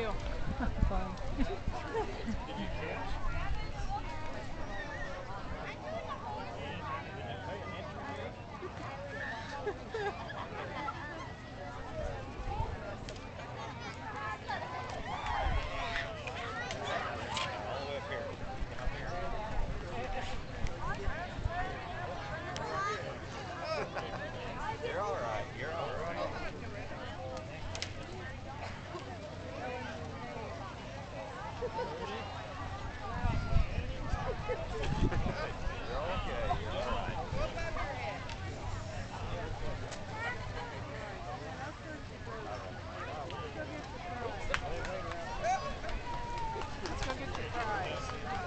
you? Fine. Did you catch? All the way up here. Come up here. You're all right. You're all right. You're okay. You're all right. Let's go get your fries.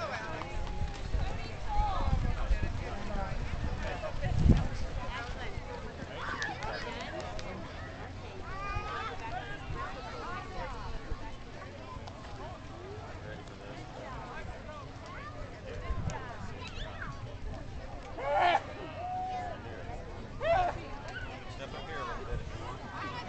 Ready for this? Step up here a little bit if you want.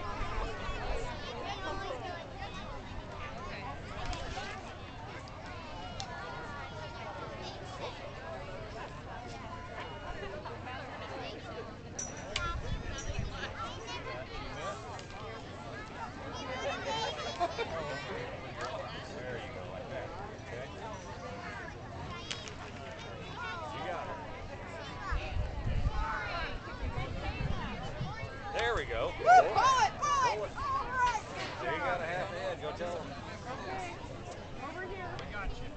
There you go, like that. Okay. You got it. There we go. Pull it! Pull Pull it! it. All right! There you got a half head. Go tell them. Okay. Over here. We got you.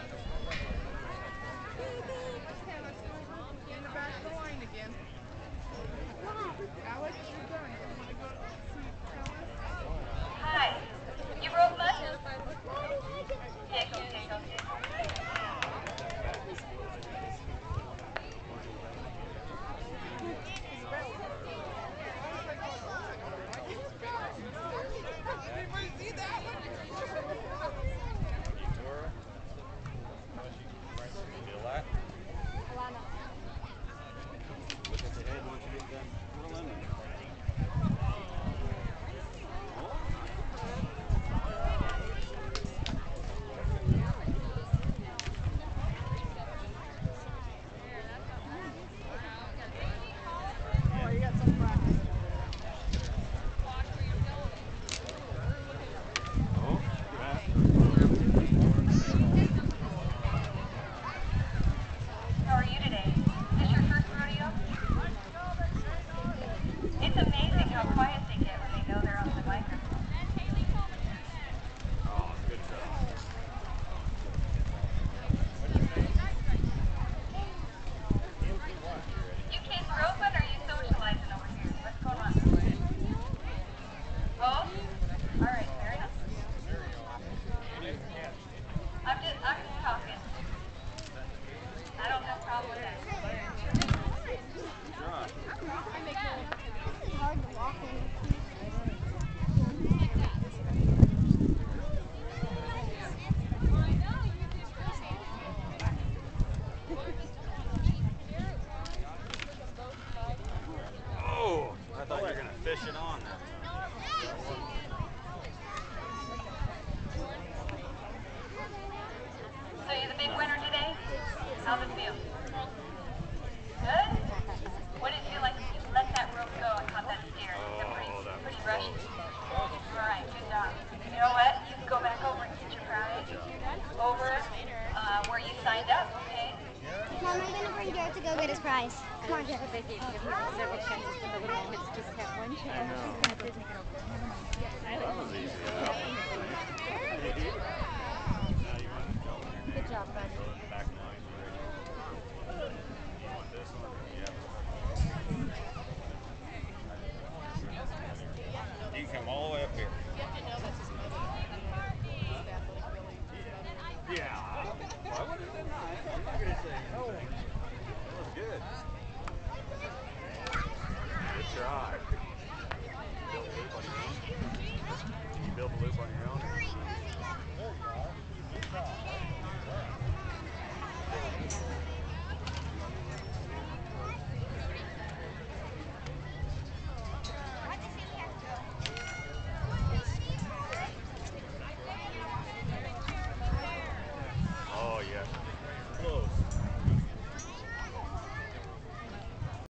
In the back of the line again. Alex, you're done. You want to go see Alice? Hi. You broke much? Tickle, tickle, tickle. Anybody see that one? Dora. Feel that? Look at the head once you get done twirling. Oh, you got some practice. Oh, that. How are you today? Is this your first rodeo? It's amazing how quiet they get when they know they're on the microphone. Oh, good job. You kids are open or are you socializing over here? What's going on? Both? Alright, fair enough. I'm just talking. I don't have a problem with that. Right. It's hard to walk on the Oh, I thought you were going to fish it on that time. So you're the big winner today? How's it feel? Good? What did it feel like if you let that rope go and caught that steer? Is it pretty rushy? Alright, good job. You know what? You can go back over and get your prize. Over where you signed up, okay? Mom, I'm going to bring Garrett to go get his prize. Come on, Garrett. They gave him several chances, but the little kids just had one chance. That was easy enough. Good job, bud. Back